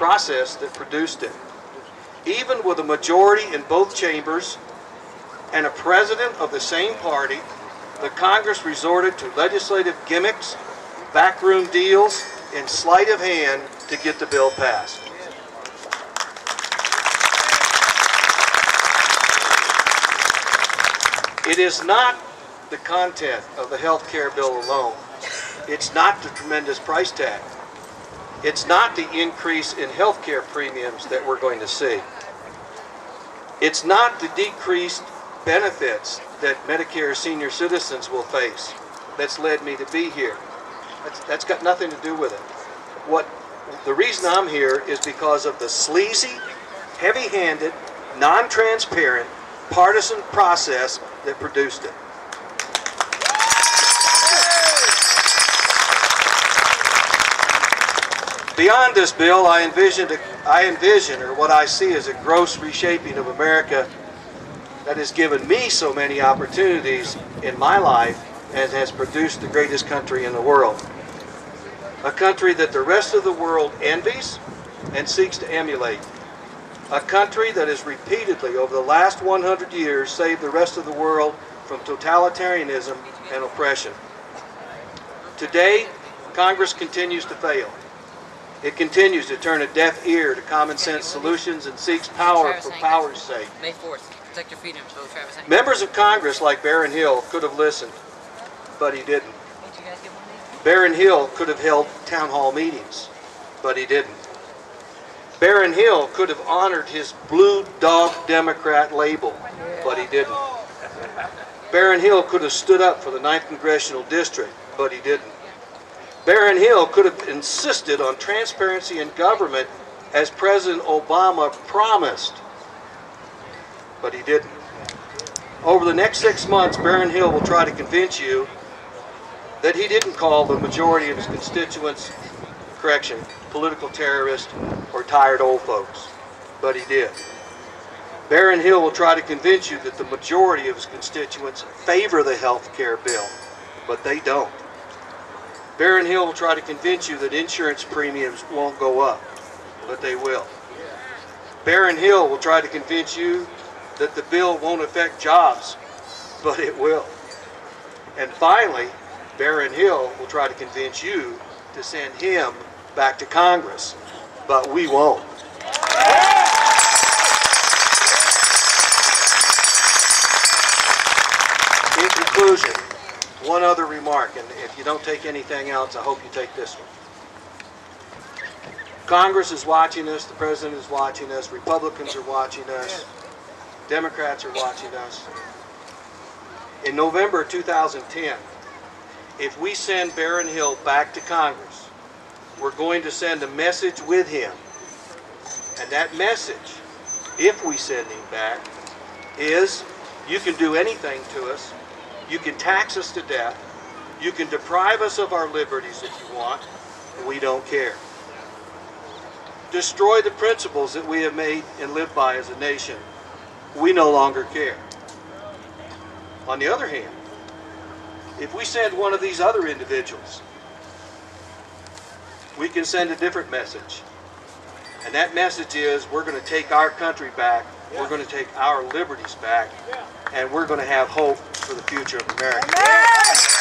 process that produced it. Even with a majority in both chambers and a president of the same party, the Congress resorted to legislative gimmicks, backroom deals, and sleight of hand to get the bill passed. It is not the content of the health care bill alone. It's not the tremendous price tag. It's not the increase in health care premiums that we're going to see. It's not the decreased benefits that Medicare senior citizens will face that's led me to be here. That's got nothing to do with it. The reason I'm here is because of the sleazy, heavy-handed, non-transparent, partisan process that produced it. Beyond this bill, I envision, or what I see as a gross reshaping of America that has given me so many opportunities in my life and has produced the greatest country in the world. A country that the rest of the world envies and seeks to emulate. A country that has repeatedly, over the last 100 years, saved the rest of the world from totalitarianism and oppression. Today, Congress continues to fail. It continues to turn a deaf ear to common sense solutions and seeks power for power's sake. May 4th, protect your freedom. Members of Congress like Baron Hill could have listened, but he didn't. Baron Hill could have held town hall meetings, but he didn't. Baron Hill could have honored his Blue Dog Democrat label, but he didn't. Baron Hill could have stood up for the 9th Congressional District, but he didn't. Baron Hill could have insisted on transparency in government as President Obama promised, but he didn't. Over the next 6 months, Baron Hill will try to convince you that he didn't call the majority of his constituents, political terrorists or tired old folks, but he did. Baron Hill will try to convince you that the majority of his constituents favor the health care bill, but they don't. Baron Hill will try to convince you that insurance premiums won't go up, but they will. Baron Hill will try to convince you that the bill won't affect jobs, but it will. And finally, Baron Hill will try to convince you to send him back to Congress, but we won't. In conclusion, one other remark, and if you don't take anything else, I hope you take this one. Congress is watching us, the President is watching us, Republicans are watching us, Democrats are watching us. In November 2010, if we send Baron Hill back to Congress, we're going to send a message with him. And that message, if we send him back, is you can do anything to us. You can tax us to death. You can deprive us of our liberties if you want. We don't care. Destroy the principles that we have made and lived by as a nation. We no longer care. On the other hand, if we send one of these other individuals, we can send a different message. And that message is we're going to take our country back, we're going to take our liberties back, and we're going to have hope for the future of America.